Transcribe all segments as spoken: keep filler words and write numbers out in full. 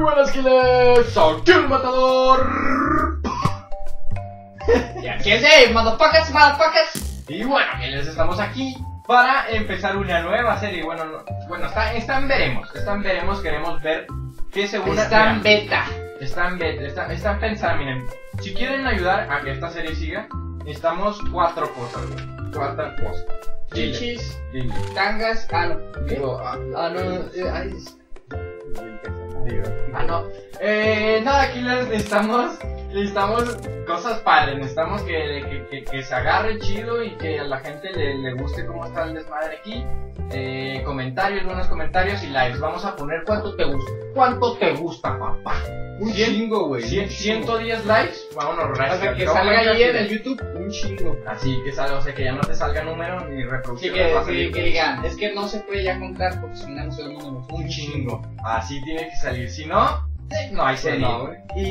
buenas, Killers, soy Kill Matador. Y aquí es Dave, motherfuckers, motherfuckers. Y bueno, Killers, estamos aquí para empezar una nueva serie. Bueno, no, bueno, está, está en veremos, está en veremos, queremos ver qué segunda. Está en beta. Está en beta, está, está en pensar, miren. Si quieren ayudar a que esta serie siga, necesitamos cuatro cosas, güey. Cuatro cosas. Chichis, Dile. tangas, ah no, Digo, ah, ah no, eh, ay, Digo. Ah, no. Eh, nada, Killers, necesitamos, necesitamos cosas padres, necesitamos que, que, que, que se agarre chido y que a la gente le, le guste cómo está el desmadre aquí. Eh, comentarios, buenos comentarios y likes. Vamos a poner cuánto te gusta. ¿Cuánto te gusta, papá? un chingo, güey. ciento diez likes. Vámonos, O sea, que salga ahí en el YouTube, un chingo. Así que salga, o sea, que ya no te salga número ni reproducción. Sí, que, va a que, salir que digan, es que no se puede ya contar porque si no no se los números. un chingo. Así tiene que salir. Si no, eh, no hay serie. No, güey. y,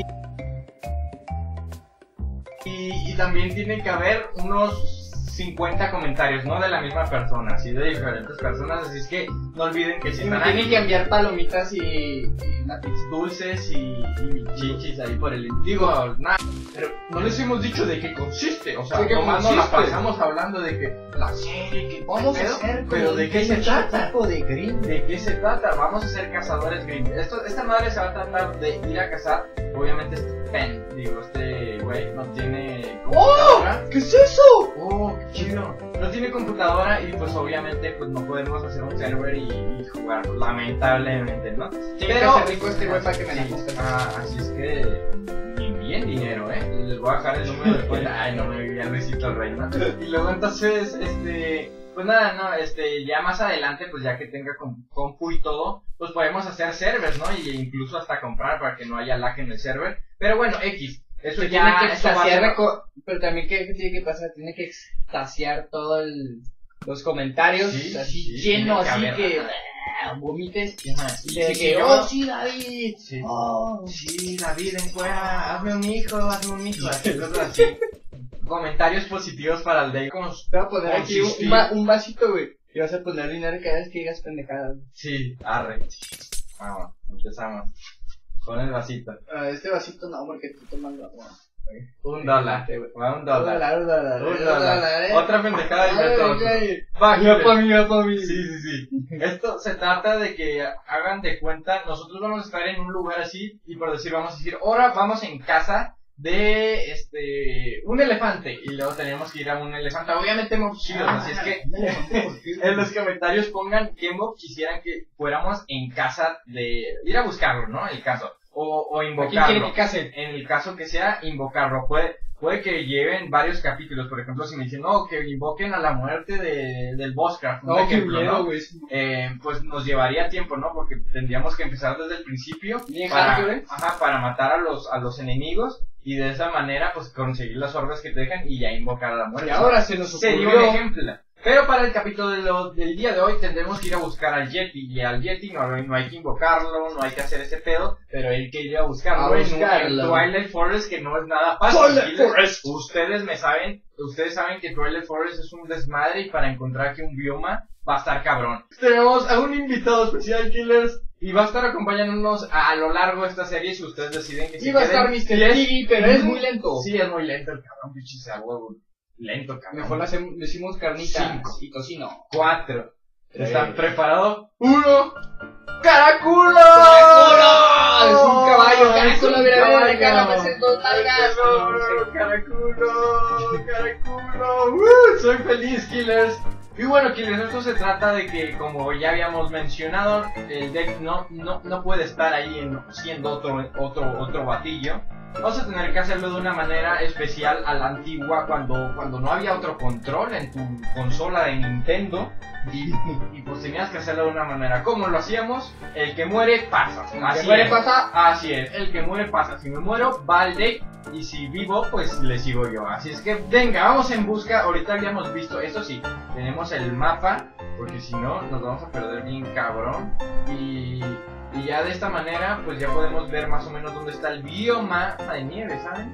y, y también tiene que haber unos cincuenta comentarios, no de la misma persona, así de diferentes personas. Así es que no olviden que si Si me están tienen ahí, que enviar palomitas y, y lápiz. dulces y, y chichis ahí por el. Digo, nada. Pero no les hemos dicho de qué consiste. O sea, ¿De qué nomás nos la consiste? pasamos hablando de que la serie, que Vamos a pedo, hacer pero ¿de qué se trata? tipo de green. ¿De qué se trata? Vamos a ser cazadores green. Esto, esta madre se va a tratar de ir a cazar. Obviamente este pen, digo, este güey no tiene computadora. ¿Qué es eso? Oh, qué chido. No tiene computadora y pues obviamente pues no podemos hacer un server y, y jugar, lamentablemente, ¿no? Tiene que ser rico este güey para que me la sí, guste. ah, así es que ni bien dinero, ¿eh? Les voy a dejar el número después. Ay, no me vivía Luisito Rey, ¿no? Y luego entonces, este... Pues nada, no, este, ya más adelante, pues ya que tenga com- compu y todo, pues podemos hacer servers, ¿no? Y incluso hasta comprar para que no haya lag en el server. Pero bueno, X, eso Se ya... tiene que esto va a extasiar, ser- reco- pero también ¿qué, qué tiene que pasar? Tiene que extasiar todos los comentarios, Sí, así sí, lleno, tiene que así haber, que ajá. ah, vomites Ajá, y sí, de sí, que, yo- oh sí David, Sí. oh. Sí, David, en fuera, hazme un hijo, hazme un hijo, así, cosas así. Comentarios positivos para el Dave. Como- Te voy a poner aquí un, consistir. un, va- un vasito, güey, y vas a poner dinero cada vez que digas pendejadas. Sí, arre. Vamos, empezamos. Con el vasito. Ah, este vasito no, porque tú tomas la agua. Un dólar. Va un Un dólar. dólar, un dólar, Un un dólar. dólar, eh. Otra pendejada y Ay, método. ay, Va, ay. Ya Killers. pa' mí, ya pa' mí. Sí, sí, sí. Esto se trata de que hagan de cuenta, nosotros vamos a estar en un lugar así y por decir, vamos a decir, ahora vamos en casa de este un elefante y luego tenemos que ir a un elefante, obviamente mobs chidos, Ah, así es que en los comentarios pongan qué mob quisieran que fuéramos en casa de ir a buscarlo, ¿no? El caso, o, o ¿A quién invocarlo. quiere que case? En el caso que sea, invocarlo. Puede, puede que lleven varios capítulos. Por ejemplo, si me dicen, no, que invoquen a la muerte de, del Bosscraft, un No, qué ejemplo, miedo, ¿no? güey. Eh, pues nos llevaría tiempo, ¿no? Porque tendríamos que empezar desde el principio Bien para, hardcore, ¿eh? ajá, para matar a los, a los enemigos y de esa manera, pues conseguir las orbes que te dejan y ya invocar a la muerte. Y ahora se nos Sería un ocurrió. ejemplo. Pero para el capítulo de lo, del día de hoy tendremos que ir a buscar al Yeti. Y al Yeti no, no hay que invocarlo, no hay que hacer ese pedo, pero hay que ir a buscarlo. A en un- buscarlo. En Twilight Forest, que no es nada fácil. Twilight Killers. Forest. Ustedes me saben, ustedes saben que Twilight Forest es un desmadre y para encontrar aquí un bioma va a estar cabrón. Tenemos a un invitado especial, Killers, y va a estar acompañándonos a, a lo largo de esta serie si ustedes deciden que se Iba a estar queden. mister Y es- Piggy, pero es muy lento. Sí, es muy lento el cabrón, pinche sea huevo. Lento, cabrón. Mejor le hacemos- le decimos carnitas Cinco. y tocino. Cuatro. Tres. ¿Están preparados? Uno. ¡Caraculo! ¡Caraculo! Es un caballo, Es Caraculo, un mira, mira, caballo. acá nada más en dos nalgas. ¡Caraculo! ¡Caraculo! ¡Uh! Soy feliz, Killers. Y bueno, Killers, esto se trata de que, como ya habíamos mencionado, el deck no, no, no puede estar ahí en, siendo otro, otro, otro batillo. Vamos a tener que hacerlo de una manera especial a la antigua, cuando, cuando no había otro control en tu consola de Nintendo. Y, y pues tenías que hacerlo de una manera. ¿Cómo lo hacíamos? El que muere pasa. El que Así muere es. pasa. Así es, el que muere pasa. Si me muero, va al deck. Y si vivo, pues le sigo yo. Así es que venga, vamos en busca. Ahorita habíamos visto, eso sí, tenemos el mapa, porque si no, nos vamos a perder bien cabrón. Y, y ya de esta manera, pues ya podemos ver más o menos dónde está el bioma de nieve, ¿saben?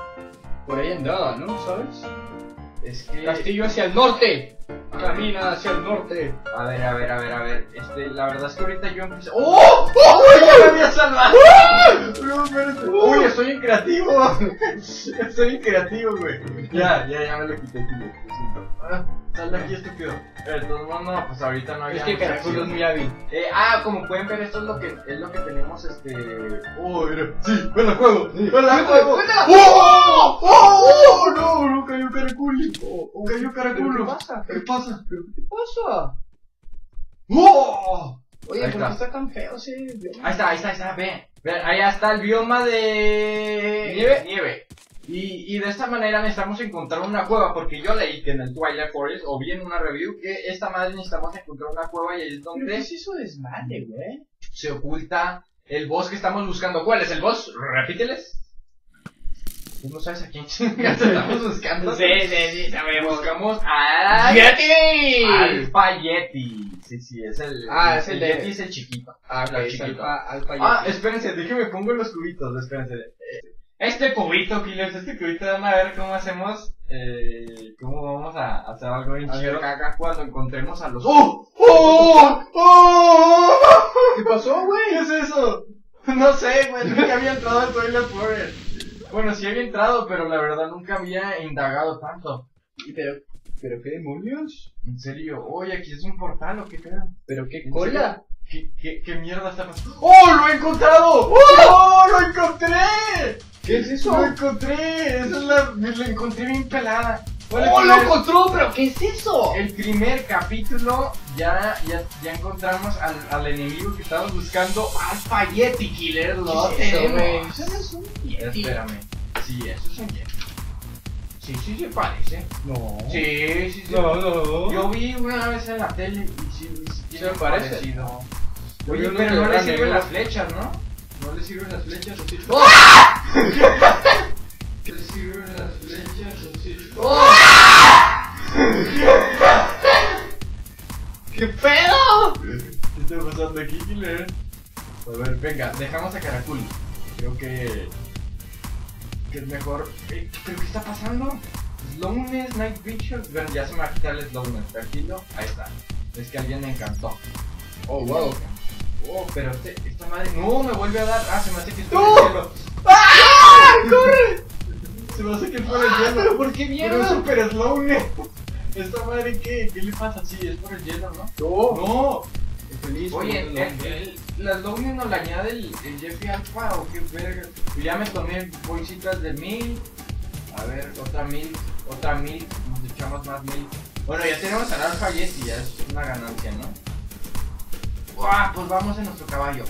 Por ahí andaba, ¿no? ¿Sabes? Es que... Castillo hacia el norte. Camina hacia el norte. A ver, a ver, a ver, a ver. Este, la verdad es que ahorita yo empecé. ¡Oh! ¡Oh! ¡Ya me había salvado! creativo. Estoy bien creativo, güey. Ya, ya, ya me lo quité, tío. Lo siento. Ah, sal de aquí, estúpido. Eh, de todos modos, no, pues ahorita no había. Es que mucha Caraculo es acción. muy hábil. Eh, ah, como pueden ver, esto es lo que es lo que tenemos, este. Oh, mira, sí, me la juego, me la juego. ¡Cuéntala! ¡Oh! ¡Oh! ¡Oh! No, no cayó Caraculo. Oh, cayó Caraculo. ¿Pero qué pasa? ¿Qué pasa? ¿Pero qué te pasa? ¡Oh! Oye, Ahí ¿por qué está. está tan feo ese bioma? Ahí está, ahí está, ahí está, ven. Ven, allá está el bioma de ¿Nieve? nieve. Y, y de esta manera necesitamos encontrar una cueva, porque yo leí que en el Twilight Forest, o vi en una review, que esta madre necesitamos encontrar una cueva y ahí es ¿Pero donde qué es eso desmadre, güey? se oculta el boss que estamos buscando. ¿Cuál es el boss? Repíteles. Tú no sabes a quién chingas estamos buscando. Sí, sí, sí, sabemos. Buscamos a ¡Yeti! Alpha Yeti. Sí, sí, es el. Ah, es el de- Yeti, es el chiquito. Ah, ok, el es chiquito. alfa, alfa Ah, Yeti. espérense, déjenme pongo los cubitos, espérense. Este cubito, Killers, este cubito, van a ver cómo hacemos, eh, cómo vamos a hacer algo bien A ver, chido caca. cuando encontremos a los... ¡Oh! ¡Oh! ¡Oh! ¿Qué pasó, güey? ¿Qué es eso? No sé, güey, nunca había entrado al Twilight Forest. Bueno, sí había entrado, pero la verdad nunca había indagado tanto. Pero, ¿pero qué demonios? En serio, oye, aquí es un portal, ¿o qué pedo? ¿Pero qué ¿En cola? serio? ¿Qué, qué, ¿Qué mierda está pasando? ¡Oh, lo he encontrado! ¡Oh, lo encontré! ¿Qué es eso? Lo encontré, esa es la, me la encontré bien pelada. Fue el ¡Oh, lo primer- encontró! ¿Pero qué es eso? El primer capítulo ya, ya, ya encontramos al, al enemigo que estábamos buscando, Alpha Yeti Killer, lo ¿Qué es eso, güey? tenemos. Eso no es un Yeti. Espérame, sí, eso es un Yeti. Sí, sí se parece. No. Sí, sí, sí. No, no. Yo vi una vez en la tele y sí, sí, sí ¿Se me parece? parecido. Yo Oye, vi uno pero que no le era sirven negro. las flechas, ¿no? No le sirven las flechas, ¿o sí? ¡Oh! ¿Qué le sirven las flechas, o sí? ¡Oh! ¿Qué pedo? ¿Qué está pasando aquí, Killer? A ver, venga, dejamos a Caraculo. Creo que... que es mejor... Eh, ¿Pero qué está pasando? Slowness, Night Vision... Bueno, ya se me va a quitar el Slowness, tranquilo. Ahí está. Es que alguien me encantó. Oh, wow. Oh, pero este, esta madre... No, me vuelve a dar... Ah, se me hace que es por ¡No! el hielo. ¡Ah! ¡Corre! Se me hace que es por el hielo. ¿Pero por qué Pero es mierda? super Slowness. ¿Esta madre qué? ¿Qué le pasa? Sí, es por el hielo, ¿no? No. No. Feliz. Oye, por el, el- el, las Slowness nos la añade el, el Jeffy Alpha o qué verga. Ya me tomé bolsitas de mil. A ver, otra mil, otra mil, nos echamos más mil. Bueno, ya tenemos al Alpha Yeti, ya es una ganancia, ¿no? ¡Uah! Pues vamos en nuestro caballo.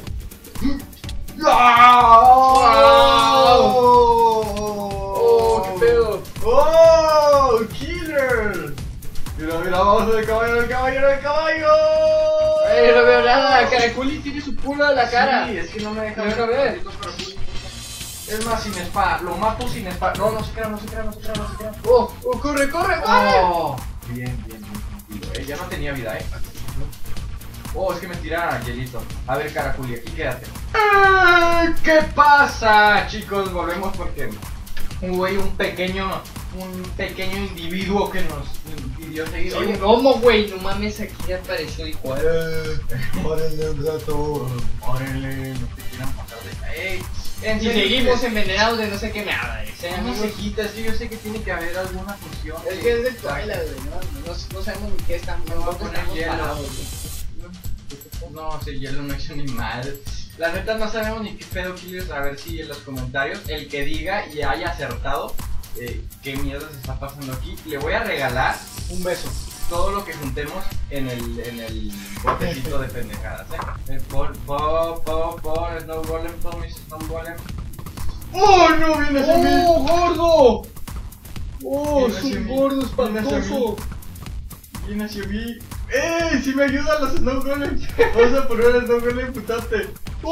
¡Oh! ¡Qué pedo! ¡Oh! ¡Killer! Mira, mira, vamos en el caballo, en el caballo, en el caballo. ¡Ey, no veo nada! Caraculi tiene su culo en la cara. Sí, es que no me deja No deja ver. tantito, pero sí. Es más, sin espada, lo mato sin espada. No, no se crea, no se crea, no se crea, no se crea. ¡Oh! ¡Oh! ¡Corre, corre, corre! Oh, bien, bien, bien, tranquilo. Eh, ya no tenía vida, eh. Oh, es que me tiraron al hielito. A ver, Caraculi, aquí quédate. Eh, ¿Qué pasa, chicos? Volvemos porque un güey, un pequeño, un pequeño individuo que nos impidió seguir. Soy Oye, un homo, güey. No mames, aquí ya apareció igual. órale, un rato. Órale, no te quieran pasar de... Ey, en Y serio, seguimos envenenados de no sé qué me habla. Seamos cejitas, sí, yo sé que tiene que haber alguna función. Es que es del Twilight, güey. No, no, no sabemos ni qué estamos. Me voy a dónde poner estamos hielo. parados, güey. No, si el hielo no hizo ni mal. La neta no sabemos ni qué pedo, Killers. A ver si en los comentarios el que diga y haya acertado eh, qué mierda se está pasando aquí, le voy a regalar Un beso. todo lo que juntemos en el, en el botecito de pendejadas, eh. Eh, por, por, por, por, Snow Golem, todos mis Snow Golem. ¡Oh, no! ¡Viene hacia mí! ¡Oh, gordo! ¡Oh, Viene es hacia un mí. gordo Viene hacia espantoso! Viene hacia mí. ¡Ey! ¡Si me ayudan los Snow Golem! Vamos a poner el Snow Golem putante.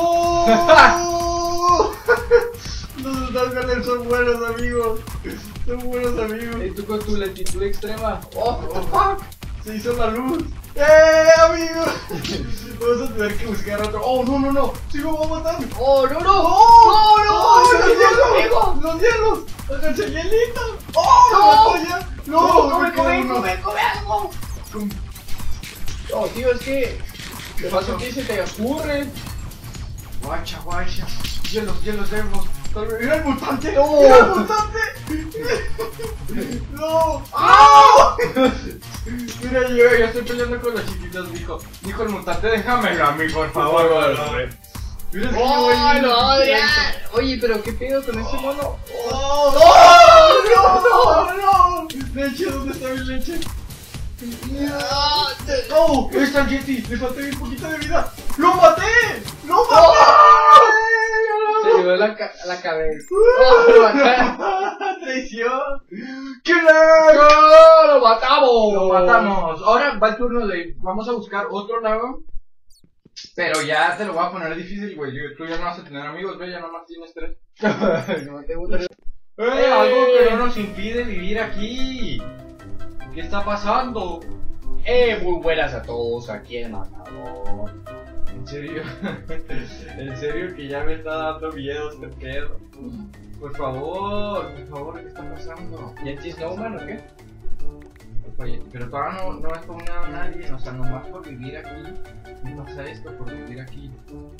¡Oh! Los Snow Golem son buenos amigos. Son buenos amigos. Y tú con tu lentitud extrema. ¡Oh, what the fuck! Se hizo la luz. ¡Eh, amigos! Vamos a tener que buscar otro. ¡Oh, no, no, no! ¡Sí me va a matar! ¡Oh, no, no! ¡Oh, ¡No, no! ¡Los ¡No, hielos! no, ¡Los hielos! ¡Háganse el hielito! ¡Oh, ¡No! me mató ya! ¡No! ¡Come, me quedó come, uno. come, come algo! No, tío, es que... ¿Qué pasó? pasa? ¿Qué se te ocurre? Guacha, guacha. Hielos, hielos, hielos. ¡Mira el mutante! ¡No! ¡Mira el mutante! ¡No! ¡Ah! Mira, yo ya estoy peleando con los chiquitos, dijo. Dijo el mutante, déjamelo a mí, por favor. Mira, es que yo voy ¡Oh, bien no, Adrián! lento. Oye, pero ¿qué pedo con ese mono? ¡Oh! ¡No! ¡No! ¡No! ¡Leche! ¿Dónde está mi leche? ¡Oh! ¡Ahí está el Yeti! ¡Le falta bien poquito de vida! ¡Lo maté! ¡Lo maté! Se llevó la, ca la cabeza. ¡Oh, lo mataron! ¡Traición! ¡Killer! ¡No, lo matamos! Lo matamos. Ahora va el turno de... Vamos a buscar otro lago. Pero ya te lo voy a poner difícil, güey. Tú ya no vas a tener amigos, güey. Ya nomás tienes tres. No te gusta. ¡Eh! Algo que no nos impide vivir aquí. ¿Qué está pasando? Eh, muy buenas a todos, aquí el matador. ¿En serio? ¿En serio que ya me está dando miedo este pedo? Por favor, por favor, ¿qué está pasando? ¿Yeti Snowman o qué? Oye, pero todavía no, no he spawnado a nadie, o sea, nomás por vivir aquí. No pasa esto por vivir aquí.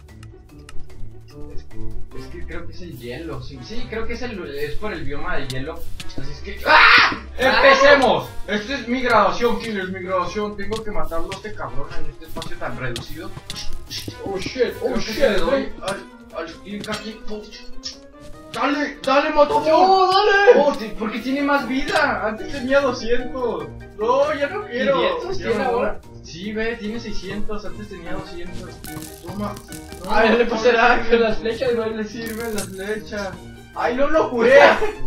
Es, es que creo que es el hielo, sí, sí, creo que es, el, es por el bioma del hielo. Así es que... ¡Ah! ¡Empecemos! Esta es mi graduación, Killer, mi graduación. Tengo que matarlo a este cabrón en este espacio tan reducido. Oh shit, oh Creo que shit, si le doy güey. al, al clic aquí. ¡Dale! ¡Dale, matador! ¡No, dale! Oh, sí, porque tiene más vida. Antes tenía doscientos. No, ya no quiero. ¿quinientos Ya tiene no. ahora? Sí, ve, tiene seiscientos. Antes tenía doscientos. Toma. No, A ver, le pasará no, con las flechas, no güey. le sirven las flechas. ¡Ay, no lo curé!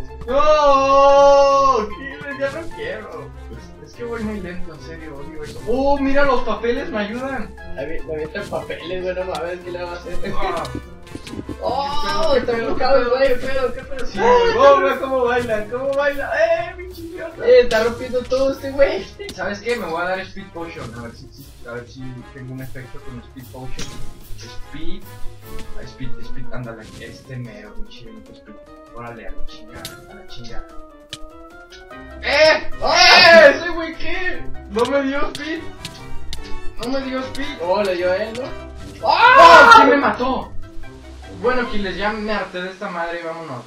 ¡No! Killer, ya no quiero. Es que voy muy lento, en serio, odio eso. ¡Oh, mira, los papeles me ayudan! Me avientan papeles, güey, no mames, ¿qué le va a hacer? Ah. ¡Oh! Está enfocado el güey, pero, ¿qué pedo? Sí, oh, mira cómo baila, cómo baila. ¡Eh, mi chillota! Eh, está rompiendo todo este güey. ¿Sabes qué? Me voy a dar Speed Potion. A ver si, si- a ver si tengo un efecto con Speed Potion. Speed. ah, Speed, Speed, ándale. Este mero, mi chillota Speed. Órale, a la chingada, a la chingada. ¡Eh! ¡Eh! ¿Ese güey qué? ¿No me dio Speed? ¿No me dio Speed? Oh, le dio a él, ¿no? ¡Oh! ¿Quién me mató? Bueno, Kiles, ya me harté de esta madre y vámonos.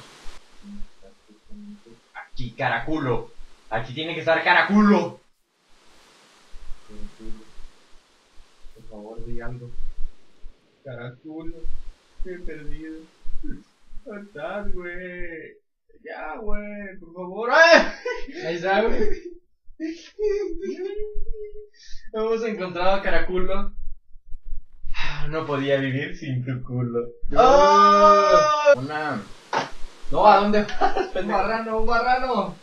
Aquí, caraculo. Aquí tiene que estar caraculo. Por favor, di algo. Caraculo. Estoy perdido. ¿Dónde estás, güey? Ya, güey, por favor. ¡Ay! Ahí está, güey. Hemos encontrado a Caraculo. No podía vivir sin tu culo. ¡Ah! Una... No, ¿a dónde vas? Un pendejo? marrano, un marrano.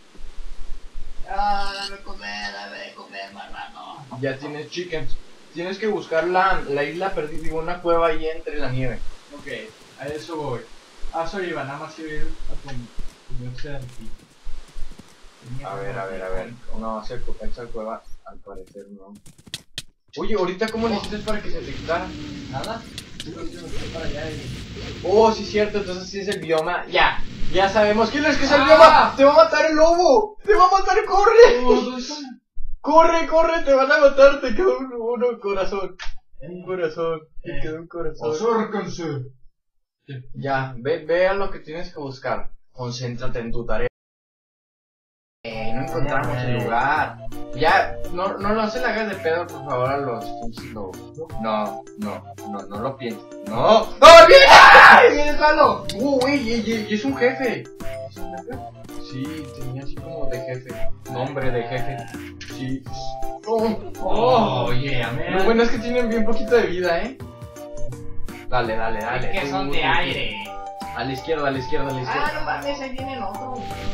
Ah, dame comer, dame comer, marrano. Ya tienes chickens. Tienes que buscar la, la isla perdida, digo, una cueva ahí entre la nieve. Ok, a eso voy. Ah, soy Iván, nada más ir a comerse aquí. A ver, a ver, a ver. No, esa cu- esa cueva, al parecer no. Oye, ahorita cómo le hiciste para que se te quitara. Nada, yo creo que me fui para allá y... Oh, sí, cierto, entonces sí es el bioma. Ya, ya sabemos. ¿Quién es que es el Ah. bioma? ¡Te va a matar el lobo! ¡Te va a matar! ¡Corre! Oh, ¿dónde están? ¡Corre, corre! ¡Te van a matar! Te quedó un, uno corazón. Un corazón. Te Eh. quedó un corazón. Acérquense. Ya, ve, ve a lo que tienes que buscar. Concéntrate en tu tarea. Eh, no encontramos el lugar. Ya, no, no, no se le hagas de pedo, por favor, a los pinches lobos. No, no, no, no lo pienses. ¡No! ¡No, viene! ¡Ay, viene solo! ¡Uh, güey! Y, y- y es un jefe. ¿Es un jefe? Sí, tenía así como de jefe. Nombre de jefe. Sí. Oh, Oh, oye, a Lo ver. bueno es que tienen bien poquito de vida, ¿eh? Dale, dale, dale. que Tú, son tú, de tú. aire. A la izquierda, a la izquierda, a la izquierda. Ah, no mames, ahí viene el otro.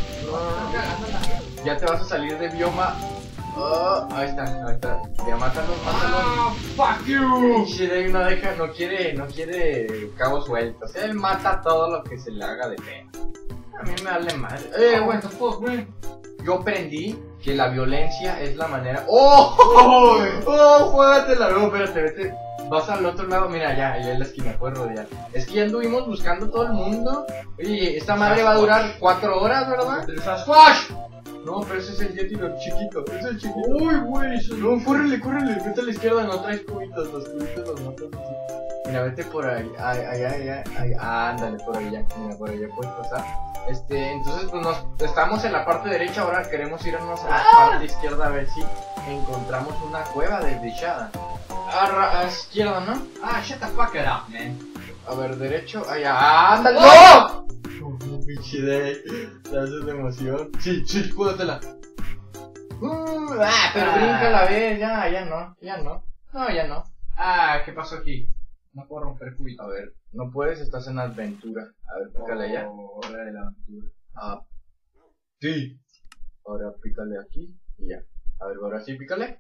Ya te vas a salir de bioma. Oh, ahí está, ahí está. Ya mátalo, mátalo. Ah, fuck you. Pinche Dave no deja, no quiere, no quiere cabos sueltos. Él mata todo lo que se le haga de feo. A mí me vale madre. Eh, what bueno, the fuck, güey. yo aprendí que la violencia es la manera. ¡Oh! ¡Oh! ¡Oh! ¡Juégatela! No, espérate, vete. Vas al otro lado, mira, ya, ya en la esquina, puedes rodear. Es que ya anduvimos buscando todo el mundo. Oye, esta madre va a durar cuatro horas, ¿verdad? Sasquatch. No, pero ese es el Yeti lo chiquito, ese es el chiquito. Uy, güey, eso No, córrele, córrele, vete a la izquierda, no traes cubitos, los cubitos los matas así. Mira, vete por ahí. Ay, ay, ay, ay, ay. Ándale, por allá. Mira, por allá puedes pasar. Este, entonces, pues nos, estamos en la parte derecha. Ahora queremos irnos a la ¡Ah! parte izquierda a ver si encontramos una cueva desdichada. A, ra- a izquierda, ¿no? Ah, shut the fuck up, man. A ver, derecho. Allá. ¡Ándale! ¡No! Un pinche de. ¿Te haces de emoción? Sí, sí, júgatela. Uh, ah, pero Ah. brinca a la vez. Ya, ya no. Ya no. No, ya no. Ah, ¿qué pasó aquí? No puedo romper cubito. A ver, no puedes, estás en aventura. A ver, pícale allá. Oh, hora de la aventura. Ah, sí. Ahora pícale aquí y ya. A ver, ahora sí, pícale.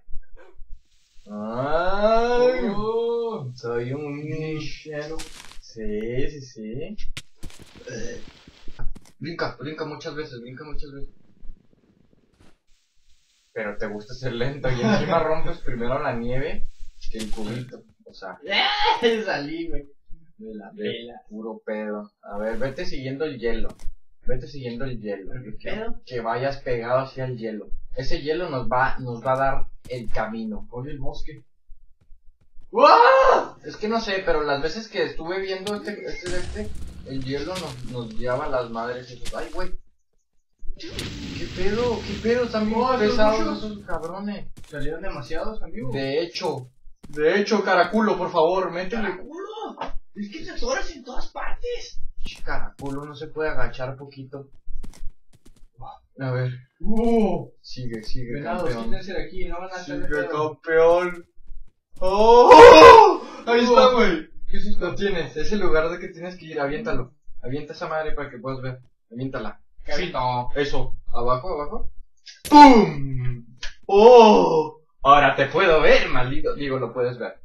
Ay, Oh, soy un nichero. Sí, sí, sí. Eh. Brinca, brinca muchas veces, brinca muchas veces. Pero te gusta ser lento y encima rompes primero la nieve que el cubito. O sea, Salí, güey. de la de vela. puro pedo. A ver, vete siguiendo el hielo. Vete siguiendo el hielo. ¿Qué pedo? Que vayas pegado hacia el hielo. Ese hielo nos va, nos va a dar el camino. Oye, el bosque. ¡Wow! Es que no sé, pero las veces que estuve viendo este, este, este, el hielo nos, nos lleva a las madres esos. Ay, güey. ¿Qué pedo? ¿Qué pedo? Están bien Oh, esos pesados muchos. esos cabrones. Salieron demasiados, amigo. De hecho, de hecho, caraculo, por favor, métele. ¡Culo! Es que te atoras en todas partes. Ch, Caraculo, no se puede agachar poquito. A ver, Uh, sigue, sigue, venados, campeón. quítense de aquí, no van a hacer de Sigue, pedo. campeón. ¡Oh! Ahí está, güey. ¿Qué es esto? Lo tienes, es el lugar de que tienes que ir, aviéntalo. Avienta esa madre para que puedas ver. Aviéntala. Cabito. Eso. Abajo, abajo. ¡Pum! ¡Oh! Ahora te puedo ver, maldito. Digo, lo puedes ver.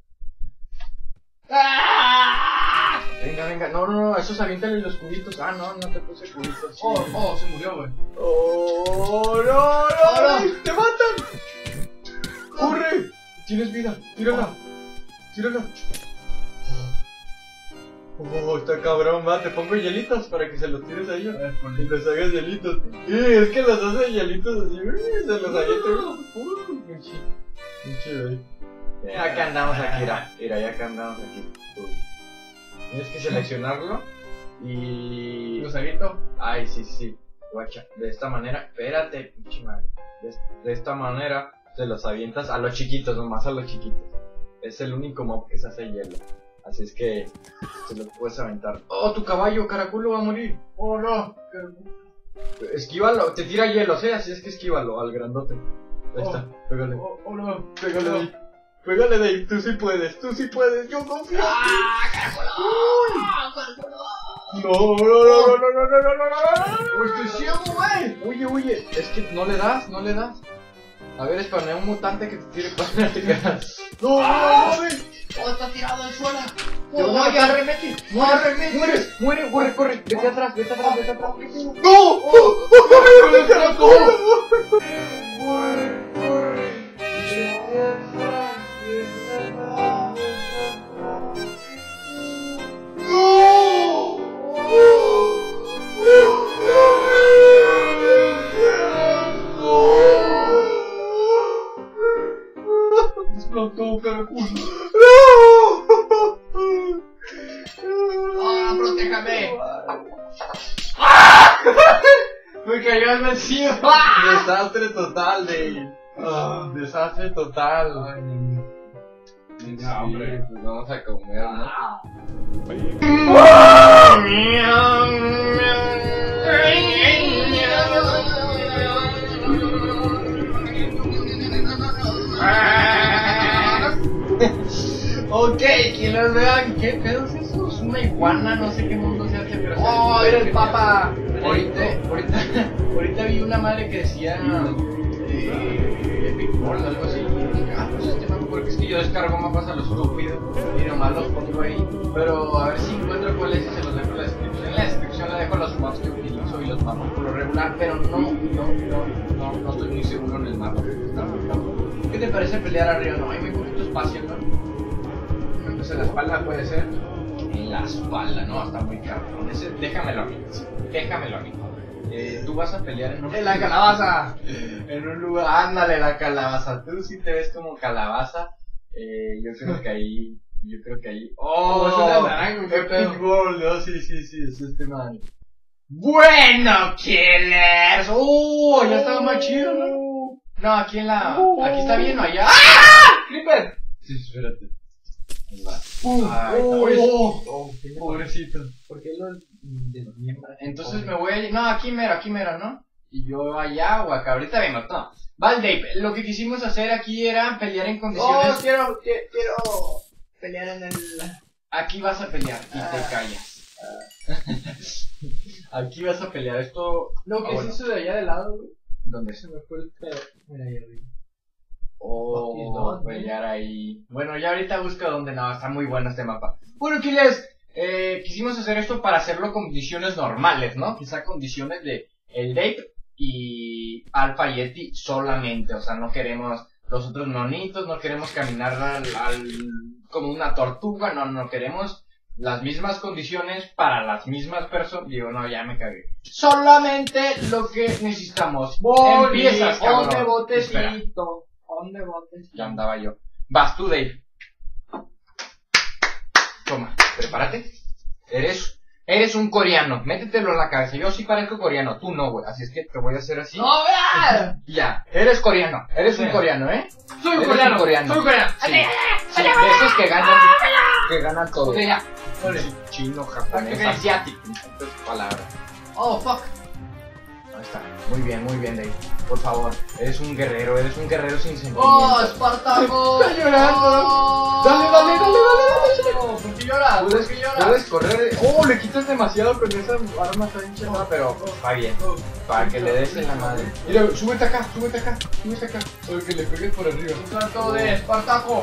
¡Ah! Venga, venga. No, no, no. Esos aviéntale los cubitos. Ah, no, no te puse cubitos. Sí. Oh, oh, se murió, güey. ¡Oh, no, no! no. ¡Te matan! ¡Corre! Tienes vida. Tírala. Tírala. Oh, está cabrón, va. Te pongo hielitos para que se los tires a ellos. A ver, Y ponle. los hagas hielitos. Sí, es que los hace hielitos así. uy, Se los avienta. Uy, pinche. Pinche, güey. Ya que andamos aquí, mira. Mira, ya que andamos aquí. Uy. Tienes que seleccionarlo. Y. ¿Los aviento? Ay, sí, sí. Guacha. De esta manera. Espérate, pinche madre. De, de esta manera te los avientas a los chiquitos, nomás a los chiquitos. Es el único mob que se hace hielo. Así es que te lo puedes aventar. ¡Oh, tu caballo, caraculo, va a morir! Oh, no. Esquívalo, te tira hielos, eh, así es que esquívalo al grandote. Ahí está, pégale. Oh, oh, no. Pégale de ahí. Pégale de ahí, tú sí puedes, tú sí puedes, yo confío. ¡Ah, caraculo! ¡Ah, caraculo! No, no, no, no, no, no, no, no, no, no. Uy, estoy ciego, güey. Oye, oye, es que no le das, no le das. A ver, spawné un mutante que te tire para te quedas. No, no, no, no, no. ¡Oh, está tirado al suelo! Te ¡Oh, voy a ya matar. remete! Muere, muere, muere, corre, corre, vete atrás, vete atrás, vete atrás. ¡No! ¡Oh, oh, corre, vete atrás, corre! Explotó, caraculo. ¡Ah, protéjame! Me cayó al vecino. Desastre total, de. Ah, Desastre total. Ay, no. Venga, hombre. Pues vamos a comer, ¿no? Ok, que los vean. ¿Qué pedo es eso? Es una iguana, no sé qué mundo se hace, pero. ¡Oh, era el papa! Ahorita, ahorita, ahorita vi una madre que decía. Eh, Epic World, algo así. Y dije, ah, pues este mapa, porque es que yo descargo mapas a lo estúpido y nomás los pongo ahí. Pero a ver si encuentro cuál es y se los dejo en la descripción. En la descripción le dejo los maps que utilizo y los mapas por lo regular, pero no, no, no, no, no estoy muy seguro en el mapa. Está muy cabrón. ¿Qué te parece pelear arriba? No, hay muy poquito espacio, ¿no? Pues en la espalda puede ser. En la espalda, no, está muy cabrón. Ese, déjamelo a mí, déjamelo a mí. Eh, tú vas a pelear en un... ¡En la calabaza! en un lugar, ándale, la calabaza. Tú sí te ves como calabaza. Eh, yo creo que ahí Yo creo que ahí. Oh, ¡Oh! es el de Naranjo, qué pedo. Epic World, no, sí, sí, sí, es este man. Bueno, Killers. Uh, ya estaba más chido, ¿no? Uh, No, aquí en la. Aquí está bien, ¿no? Allá. ¡Ah! ¡Creeper! Sí, espérate. Ahí va. Uh, Ay, oh, uy, oh, oh, ¿qué le pasa? pobrecito. ¿Por qué lo desmiembra? Entonces me voy a. No, aquí mero, aquí mero, ¿no? Y yo allá o acá. Ahorita vemos, no. Vale, lo que quisimos hacer aquí era pelear en condiciones. Oh, quiero, quiero, quiero pelear en el... Aquí vas a pelear y te callas. Aquí vas a pelear esto... Lo que Ah, es bueno. eso de allá de lado, güey. ¿Dónde Se me fue el pedo. Mira ahí arriba. Oh, Fucking dog, pelear ahí. Bueno, ya ahorita busco dónde. No, está muy bueno este mapa. Bueno, Killers, eh, quisimos hacer esto para hacerlo con condiciones normales, ¿no? Quizá condiciones de el Dave y Alpha Yeti solamente. O sea, no queremos los otros monitos, no queremos caminar al, al- como una tortuga, no, no queremos las mismas condiciones para las mismas personas. Digo, no, ya me cagué. Solamente lo que necesitamos. Empiezas, cabrón. ¿Dónde Espera. botecito? ¿Dónde botecito? Ya andaba yo. Vas tú, Dave. Toma, prepárate. Eres, eres un coreano. Métetelo en la cabeza. Yo sí parezco coreano. Tú no, güey. Así es que te voy a hacer así. ¡No, vea! Ya. Eres coreano. Eres Sí. un coreano, ¿eh? Soy Eres coreano. un coreano. Soy coreano. Sí. Sí, de esos que ganan, que ganan todo. Ok, ya. Sí, chino, japonés, Ok. asiático. En pocas palabras. Oh, fuck. Ahí está. Muy bien, muy bien, Dave. Por favor. Eres un guerrero. Eres un guerrero sin sentimientos. ¡Oh, Espartaco! Está llorando. ¡Oh! Dale, dale, dale, dale, dale. ¿Por qué lloras? ¿Por Puedes, qué lloras? puedes correr. Oh, le quitas demasiado con esa arma tan chata, pero va bien. Para que le des en la madre. Mira, súbete acá, súbete acá, súbete acá. Para que le pegues por arriba. Un salto de Espartaco.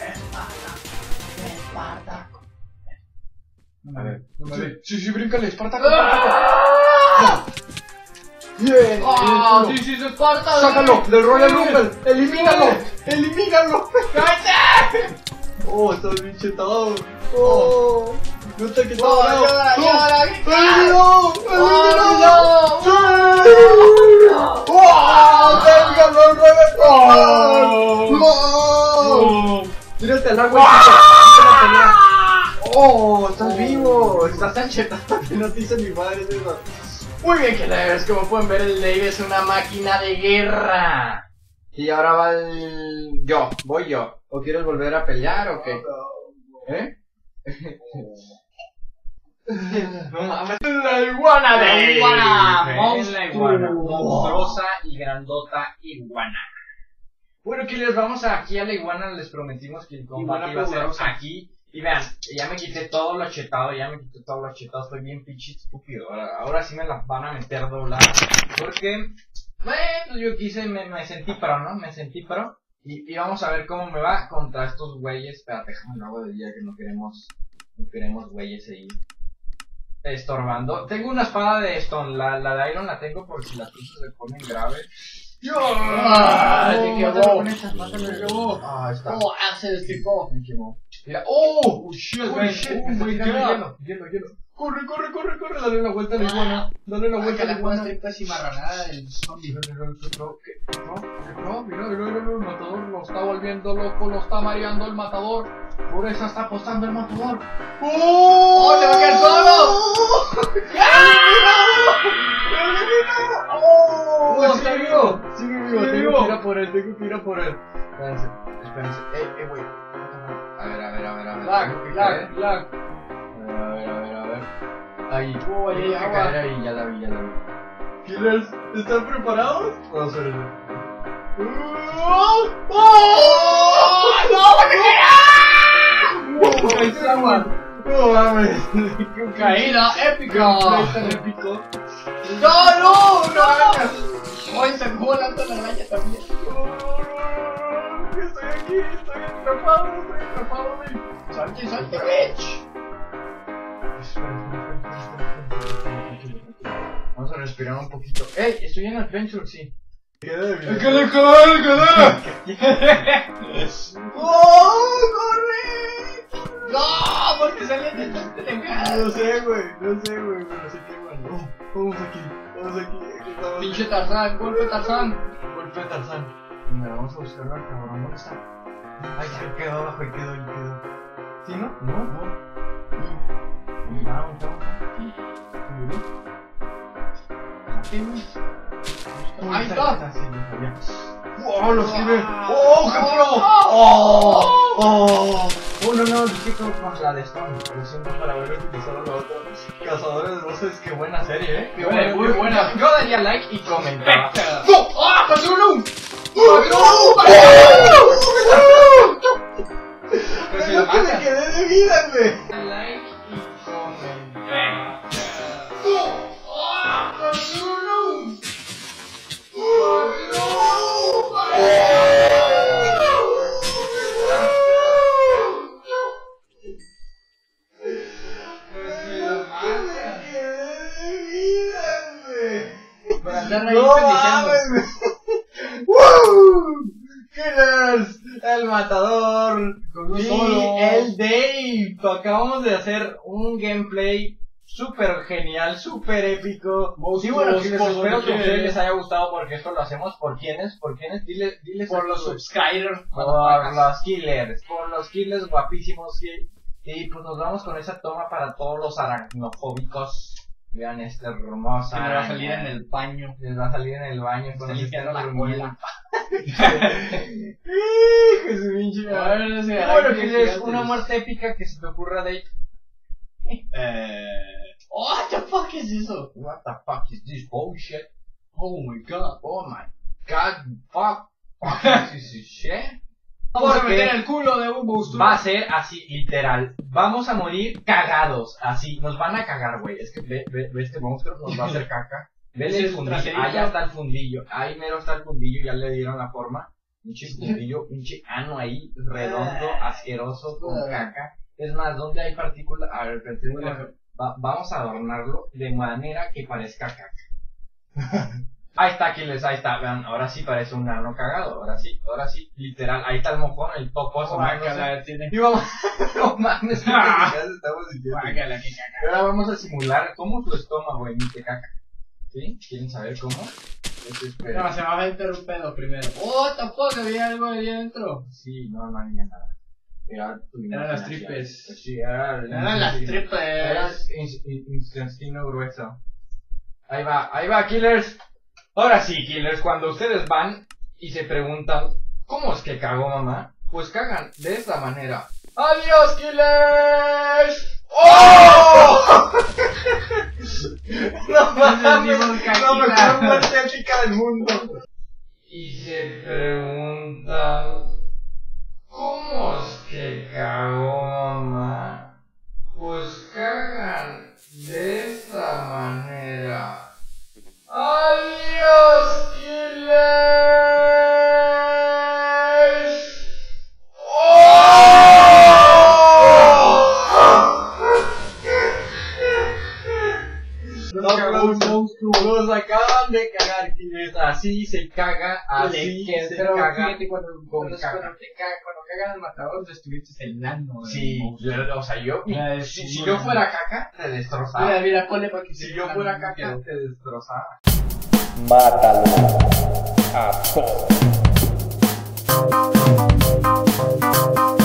A ver. No me ve. Sí, sí, bríncale, Espartaco. ¡Ah! Bien. ¡Ah! bien, ¡Sí, sí, es Esparta! Sácalo del Royal Sí. Rumble. Elimínalo. Elimínalo. ¡Cállate! Oh, estás bien chetado. Oh, no te que ¡Oh, todo llora, llora! ¡Elimínalo! ¡Oh, ¡Sí! ¡Oh! ¡Venga, Oh. ¡Oh! Tírate al agua y quita la pelea. ¡Oh! ¡Estás vivo! Estás tan chetado que no te hice ni madre eso. Muy bien, Killers, como pueden ver, el Dave es una máquina de guerra. Y ahora va el... yo, voy yo. ¿O quieres volver a pelear o qué? ¿Eh? No mames. La iguana La de iguana, Es monstruo. la iguana, monstruosa y grandota iguana. Bueno, Killers, vamos aquí a la iguana. Les prometimos que el combate Iguana iba a ser poderosa. aquí. Y vean, ya me quité todo lo chetado, ya me quité todo lo chetado. Estoy bien pinche estúpido. Ahora, ahora sí me las van a meter doblada. Porque, bueno, yo quise, me, me sentí pro, ¿no? Me sentí pro. Y, y vamos a ver cómo me va contra estos güeyes. Espérate, déjame lo hago de día que no queremos, no queremos güeyes ahí estorbando. Tengo una espada de Stone, la, la de Iron la tengo por si las cosas se ponen graves. ¡Ah! Ay, ¡Te mátalo quemó! con esta, mátalo. ¡Te quemó! Ah, está. ¡Oh, ah, se destripó! Me quemó. Mira, ¡oh! ¡Oh, shit, Holy man! shit, ¡Oh, me está my tirando God! hielo, hielo, hielo. Corre, corre, corre, corre, dale la vuelta a la iguana. Dale la Ay, vuelta que a la la puedes iguana. tripas y marranada del zombie. No, mira, mira, mira, el matador lo está volviendo loco, lo está mareando el matador. Por eso está apostando el matador. ¡Oh, te va a quedar solo! ¡Oh! ¡Oh, ¡Sigue vivo! sigue ¡Sigue vivo! Sigue Tengo vivo. que ir a por él, tengo que ir a por él. Espérense, espérense. ¡Eh, eh, güey! A ver, a ver, a ver, a ver. Lag, Tengo que lag, caer. lag. A ver, a ver, a ver. Ahí. Oh, ahí hay Tengo que agua. caer ahí, ya la vi, ya la vi. Killers, ¿están preparados? Vamos a ver. ¡Oh! ¡Oh! ¡No, me ¡Oh! ¡Es agua! ¡No mames! ¡Caída épica! ¡Gameplay tan épico! ¡No, no, no! ¡Hoy se me volando la raya también! ¡Oh! Estoy aquí, estoy atrapado, estoy atrapado, güey. ¡Salte, salte, bitch! Vamos a respirar un poquito. ¡Ey! Estoy en Adventure, sí. Queda bien. ¡Que le cae, que le! ¡Oh, corre! ¡No! Porque salían de estas pendejadas. No sé, güey, no sé, güey, pero sé que bueno. Oh, vamos aquí, vamos aquí, aquí estamos. Pinche Tarzán, golpe Tarzán. Golpe de Tarzán. Mira, vamos a buscarlo al cabrón. ¿Dónde está? Ay, ahí quedó abajo, ahí quedó, ahí quedó. ¿Sí, no? No, no. Vamos, vamos. Ahí está. ¡Oh, los killers! ¡Oh, qué pro! ¡Oh! ¡Oh! Oh, no, no, dije que con la de Stone. Lo siento por haber utilizado la otra. Cazadores de voces, qué buena serie, eh. Qué buena, muy buena. Yo daría like y comentaba. ¡No! ¡Ah! ¡Pasó uno! Pues lo que me quedé de vida, güey. Like y comentar. Por andar ahí ¡No pendejando. mames! ¡Woo! ¡Killers! ¡El matador! Con un Y solo. el Dave. Acabamos de hacer un gameplay súper genial, súper épico. Sí, bueno, Killers, por espero donde que a ustedes quieres. les haya gustado porque esto lo hacemos por quienes, por quienes, diles, diles Por a los todos. subscribers. Por los killers, por los killers guapísimos que... Y pues nos vamos con esa toma para todos los aracnofóbicos. Vean esta hermosa. Que me va a araña. salir en el paño. Les va a salir en el baño Está cuando se limpiando estén la durmiendo. cola. Hijo de su pinche A madre. ver, ese Y araña bueno, que Killers, gigantes. una muerte épica que se te ocurra de... Eh. What the fuck es eso? What the fuck is this bullshit? Oh my god. Oh my god, fuck. Fuck is this shit. Vamos a Porque meter el culo de un monstruo. va a ser así, literal. Vamos a morir cagados. Así, nos van a cagar, güey. Es que ve, ve, ve este monstruo, nos va a hacer caca. Vele Sí, el su fundillo. traserito. Allá está el fundillo. Ahí mero está el fundillo, ya le dieron la forma. Pinche fundillo, pinche ano ahí, redondo, asqueroso, con caca. Es más, ¿dónde hay partículas? A ver, pensé, va- vamos a adornarlo de manera que parezca caca. Ahí está, Aquiles, ahí está, vean, ahora sí parece un ano cagado, ahora sí, ahora sí, literal, ahí está el mojón, el topo asomándose. Guácala, tiene. Y vamos, no mames, qué pendejadas estamos diciendo. Guácala, qué caca. Y ahora vamos a simular cómo su estómago emite caca. ¿Sí? ¿Quieren saber cómo? Eso es No, se va a meter un pedo primero. Oh, tampoco había algo ahí adentro. Sí, no, no había nada. Era tu Eran las imaginación. tripes. Sí, era, Eran las Era tripes. in- in- intestino grueso. Ahí va, ahí va, Killers. Ahora sí, Killers, cuando ustedes van y se preguntan, ¿cómo es que cagó mamá? Pues cagan de esta manera. ¡Adiós, Killers! ¡Oh! No mames, la mejor muerte épica del mundo. Y se preguntan, ¿cómo es que cagó mamá? Pues cagan de esta manera. ¡Adiós, Killers! Nos cagó un monstruo. Nos acaban de cagar, Killers. Así se caga, así ¿Quién se pero caga. fíjate cuando, con cuando, caca. cuando te caga, cuando cagan al matador destruiste el nano. Sí, yo- o sea, yo, Ya, si, sí, si sí, yo sí. fuera caca, te destrozaba. Mira, mira, ponle para que Si se yo vean fuera un caca, video. te destrozaba. Mátalo a todos.